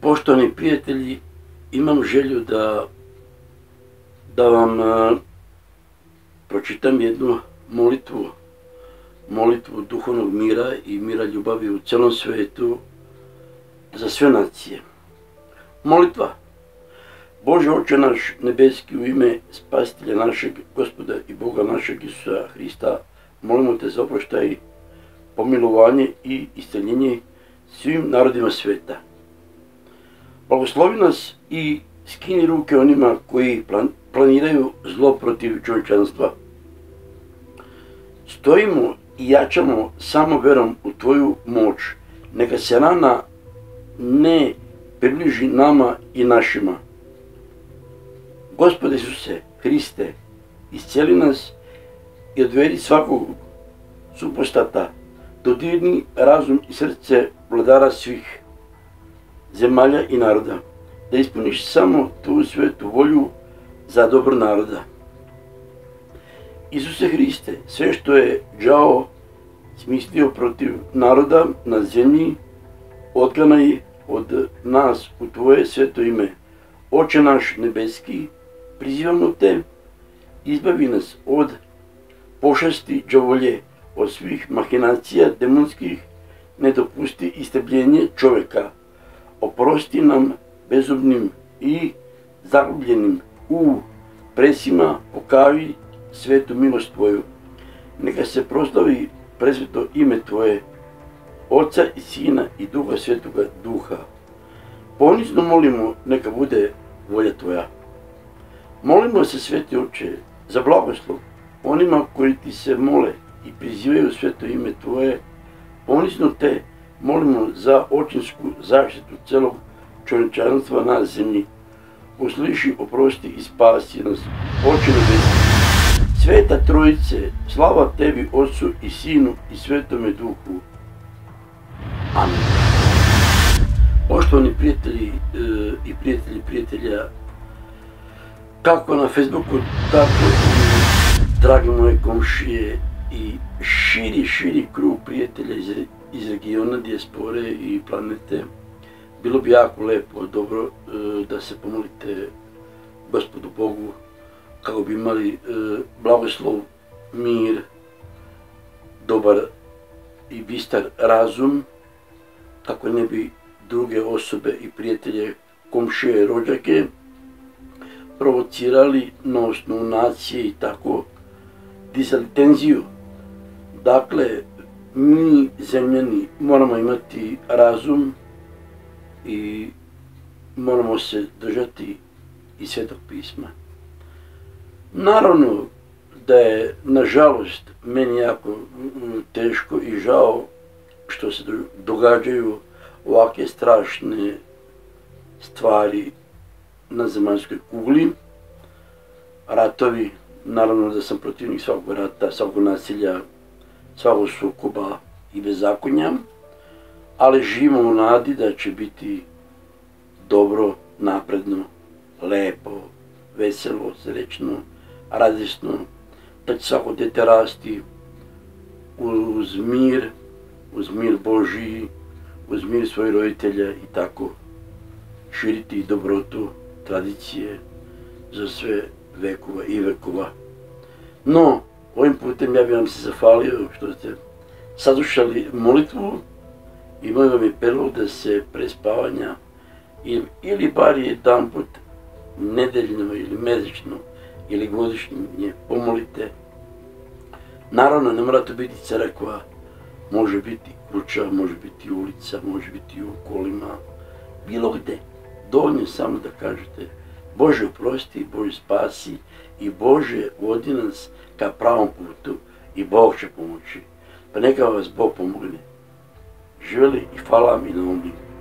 Poštovani prijatelji, imam želju da vam pročitam jednu molitvu duhovnog mira i mira ljubavi u celom svetu za sve nacije. Molitva. Bože Oče naš nebeski, u ime Spasitelja našeg, Gospoda i Boga našeg Isusa Hrista, molimo te za oproštaj, pomilovanje i isceljenje svim narodima sveta. Blagoslovi nas i skini ruke onima koji planiraju zlo protiv čovječanstva. Stojimo i jačamo samo verom u Tvoju moć. Neka se rana ne približi nama i našima. Gospode Isuse Hriste, iscijeli nas i odvedi svakog supostata, dodirni razum i srce vladara svih zemalja i naroda, da ispuniš samo Tvoju svetu volju za dobro naroda. Isuse Hriste, sve što je đavo smislio protiv naroda na zemlji, odganaj od nas u Tvoje sveto ime. Oče naš nebeski, prizivamo te, izbavi nas od pošasti đavolje, od svih mahinacija demonskih, ne dopusti istrebljenje čovjeka. Oprosti nam bezumnim i zagubljenim u presima, pokaži svetu milost Tvoju. Neka se proslavi presveto ime Tvoje, Oca i Sina i Duha Svetoga Duha. Ponizno molimo, neka bude volja Tvoja. Molimo se, Sveti Oče, za blagoslov onima koji Ti se mole i prizivaju sveto ime Tvoje. Ponizno Te molimo za očinsku zaštitu celog čovječanstva na zemlji. Usliši, oprosti i spasi nas, Oče nebeski. Sveta Trojice, slava Tebi, Otcu i Sinu i Svetome Duhu. Amen. Poštovani prijatelji i prijatelja, kako na Facebooku, tako i dragi moje komšije i širi krug prijatelja iz regiona, dijaspore i planete, bilo bi jako lepo, dobro da se pomolite Gospodu Bogu kako bi imali blagoslov, mir, dobar i bistar razum, kako ne bi druge osobe i prijatelje, komšije, rođake provocirali na osnovu nacije i tako dizali tenziju. Dakle, mi zemljani moramo imati razum i moramo se držati i Svetog pisma. Naravno da je, nažalost, meni jako teško i žao što se događaju ovakve strašne stvari na zemaljskoj kugli, ratovi. Naravno da sam protivnik svakog rata, svakog nasilja, svakog sukoba i bezakonja, ali živimo u nadi da će biti dobro, napredno, lepo, veselo, srećno, radosno, da će svako dete rasti uz mir Božiji, uz mir svojih roditelja i tako širiti dobrotu, tradicije za sve vekova i vekova. No, ovim putem ja bih vam se zahvalio što ste saslušali molitvu i moj vam je predlog da se pre spavanja ili bar jedanput nedeljno ili mesečno ili godišnje pomolite. Naravno, ne mora to biti crkva, može biti kuća, može biti ulica, može biti u kolima, bilo gde. Dovoljno je samo da kažete: Bože oprosti, Bože spasi i Bože vodi nas ka pravom putu i Bog će pomoći. Pa neka vas Bog pomogne. Živjeli i hvala vam i na ovom.